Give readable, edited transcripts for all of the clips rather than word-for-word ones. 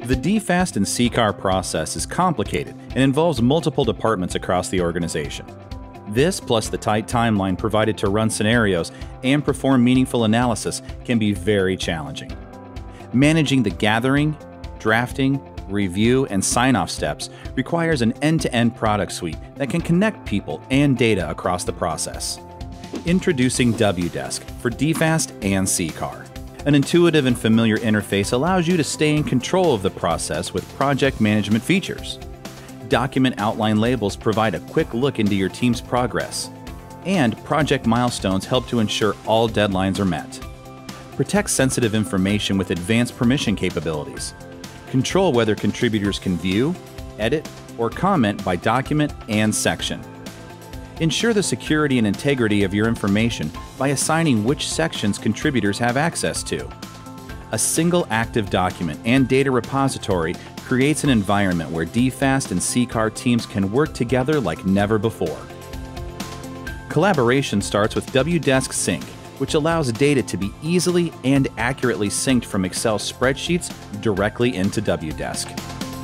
The DFAST and CCAR process is complicated and involves multiple departments across the organization. This, plus the tight timeline provided to run scenarios and perform meaningful analysis, can be very challenging. Managing the gathering, drafting, review, and sign-off steps requires an end-to-end product suite that can connect people and data across the process. Introducing Wdesk for DFAST and CCAR. An intuitive and familiar interface allows you to stay in control of the process with project management features. Document outline labels provide a quick look into your team's progress, and project milestones help to ensure all deadlines are met. Protect sensitive information with advanced permission capabilities. Control whether contributors can view, edit, or comment by document and section. Ensure the security and integrity of your information by assigning which sections contributors have access to. A single active document and data repository creates an environment where DFAST and CCAR teams can work together like never before. Collaboration starts with Wdesk Sync, which allows data to be easily and accurately synced from Excel spreadsheets directly into Wdesk.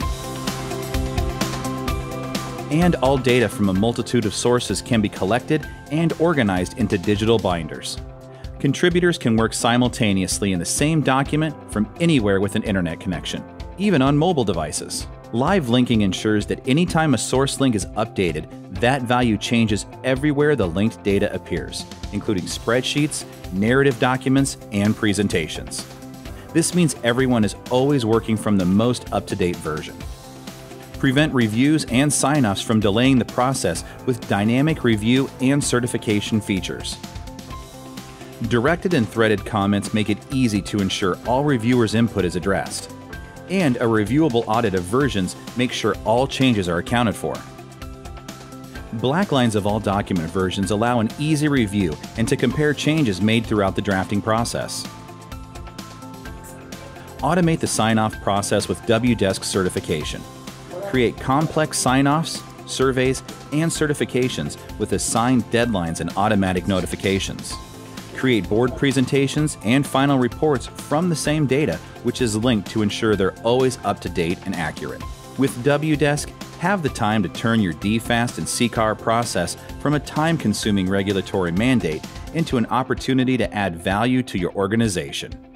And all data from a multitude of sources can be collected and organized into digital binders. Contributors can work simultaneously in the same document from anywhere with an internet connection, even on mobile devices. Live linking ensures that anytime a source link is updated, that value changes everywhere the linked data appears, including spreadsheets, narrative documents, and presentations. This means everyone is always working from the most up-to-date version. Prevent reviews and sign-offs from delaying the process with dynamic review and certification features. Directed and threaded comments make it easy to ensure all reviewers' input is addressed. And a reviewable audit of versions makes sure all changes are accounted for. Black lines of all document versions allow an easy review and to compare changes made throughout the drafting process. Automate the sign-off process with Wdesk certification. Create complex sign-offs, surveys, and certifications with assigned deadlines and automatic notifications. Create board presentations and final reports from the same data, which is linked to ensure they're always up to date and accurate. With Wdesk, have the time to turn your DFAST and CCAR process from a time-consuming regulatory mandate into an opportunity to add value to your organization.